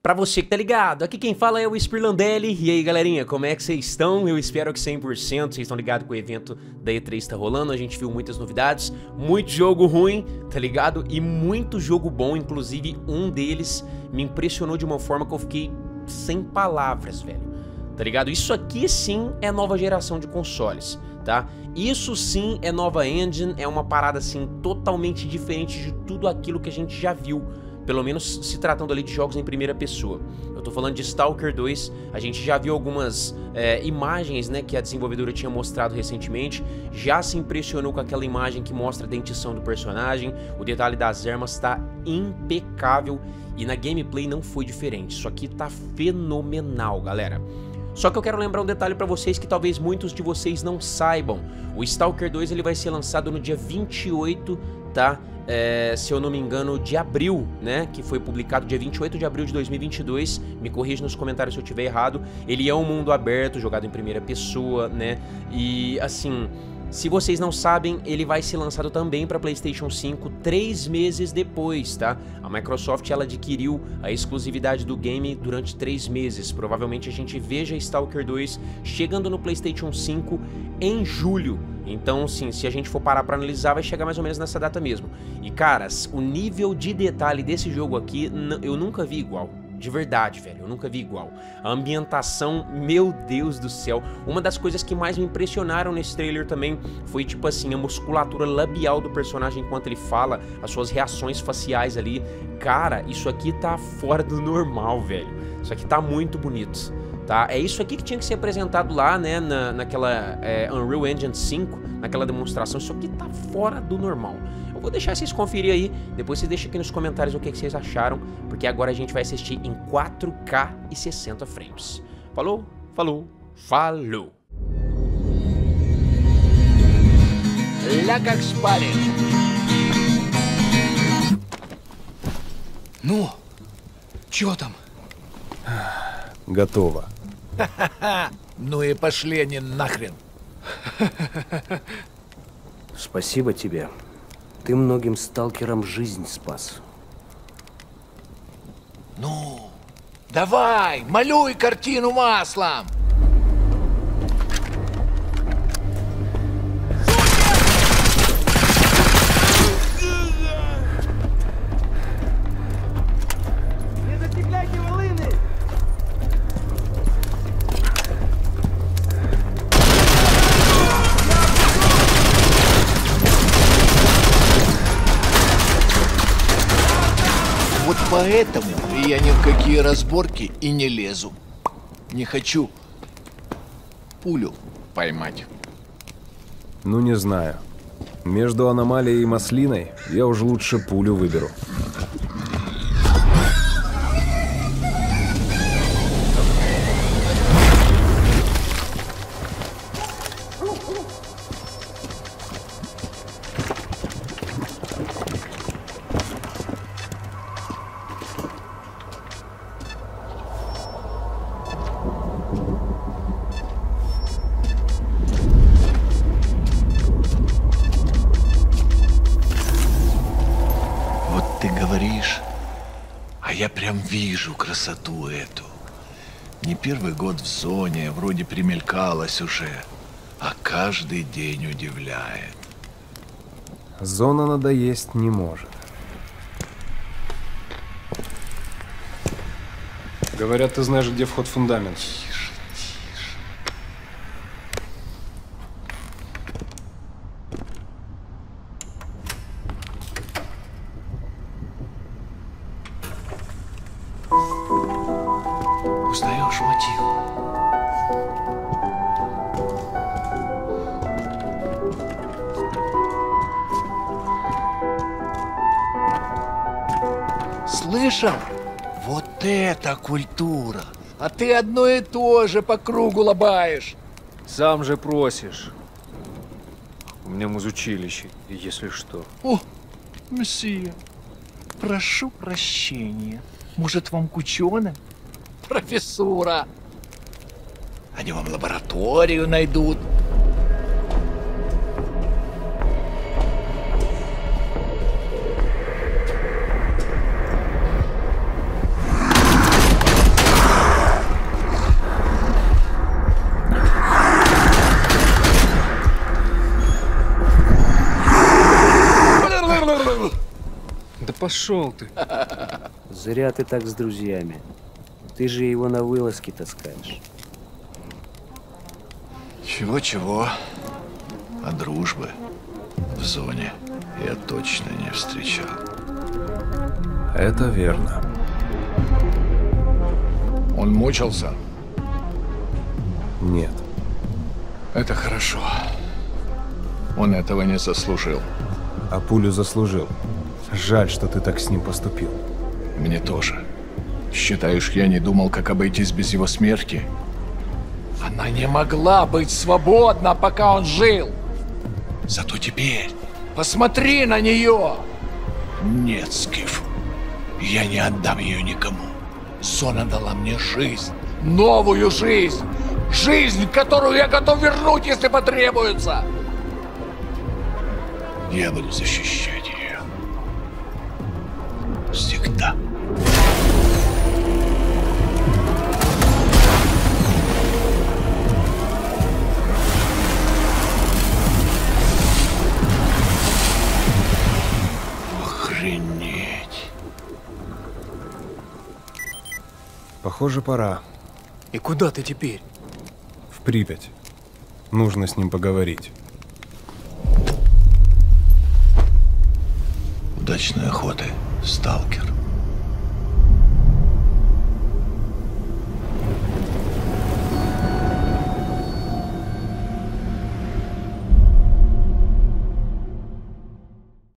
Pra você que tá ligado, aqui quem fala é o Spirlandelli. E aí galerinha, como é que vocês estão? Eu espero que 100%, vocês estão ligados que o evento da E3 tá rolando. A gente viu muitas novidades, muito jogo ruim, tá ligado? E muito jogo bom, inclusive um deles me impressionou de uma forma que eu fiquei sem palavras, velho. Tá ligado? Isso aqui sim é nova geração de consoles, tá? Isso sim é nova engine, é uma parada assim totalmente diferente de tudo aquilo que a gente já viu. Pelo menos se tratando ali de jogos em primeira pessoa. Eu tô falando de Stalker 2, a gente já viu algumas imagens, né, que a desenvolvedora tinha mostrado recentemente, já se impressionou com aquela imagem que mostra a dentição do personagem, o detalhe das armas tá impecável e na gameplay não foi diferente, isso aqui tá fenomenal, galera. Só que eu quero lembrar um detalhe pra vocês que talvez muitos de vocês não saibam. O Stalker 2 ele vai ser lançado no dia 28, tá? Se eu não me engano, de abril, né? Que foi publicado dia 28 de abril de 2022. Me corrija nos comentários se eu estiver errado. Ele é um mundo aberto, jogado em primeira pessoa, né? E assim, se vocês não sabem, ele vai ser lançado também para PlayStation 5 3 meses depois, tá? A Microsoft ela adquiriu a exclusividade do game durante 3 meses. Provavelmente a gente veja Stalker 2 chegando no PlayStation 5 em julho. Então, sim, se a gente for parar pra analisar, vai chegar mais ou menos nessa data mesmo. E, caras, o nível de detalhe desse jogo aqui, eu nunca vi igual. De verdade, velho, eu nunca vi igual. A ambientação, meu Deus do céu. Uma das coisas que mais me impressionaram nesse trailer também foi, tipo assim, a musculatura labial do personagem enquanto ele fala, as suas reações faciais ali. Cara, isso aqui tá fora do normal, velho. Isso aqui tá muito bonito. Tá? É isso aqui que tinha que ser apresentado lá, né, naquela Unreal Engine 5, naquela demonstração. Isso aqui tá fora do normal. Eu vou deixar vocês conferir aí, depois vocês deixam aqui nos comentários o que vocês acharam, porque agora a gente vai assistir em 4K e 60 frames. Falou, falou, falou! Ля как спали. Ну, чё там? Готово. Ну и пошли они нахрен. Спасибо тебе. Ты многим сталкерам жизнь спас. Ну, давай, малюй картину маслом. Не зацепляйте волыны! Вот поэтому я ни в какие разборки и не лезу. Не хочу пулю поймать. Ну, не знаю. Между аномалией и маслиной я уже лучше пулю выберу. Вот ты говоришь, а я прям вижу красоту эту. Не первый год в зоне, вроде примелькалась уже, а каждый день удивляет. Зона надоесть не может. Говорят, ты знаешь, где вход в фундамент. Тише, тише. Узнаешь мотив? Слышал? Вот это культура! А ты одно и то же по кругу лобаешь. Сам же просишь. У меня музучилище, если что. О, месье, прошу прощения. Может, вам к ученым? Профессура. Они вам лабораторию найдут. пошел ты. Зря ты так с друзьями. Ты же его на вылазки таскаешь. Чего-чего, а дружбы в зоне я точно не встречал. Это верно. Он мучился? Нет. Это хорошо. Он этого не заслужил. А пулю заслужил. Жаль, что ты так с ним поступил. Мне тоже. Считаешь, я не думал, как обойтись без его смерти? Она не могла быть свободна, пока он жил. Зато теперь посмотри на нее. Нет, Скиф, я не отдам ее никому. Зона дала мне жизнь, новую жизнь. Жизнь, которую я готов вернуть, если потребуется. Я буду защищать ее. Всегда. Охренеть. Похоже, пора. И куда ты теперь? В Припять. Нужно с ним поговорить. Удачной охоты, сталкер.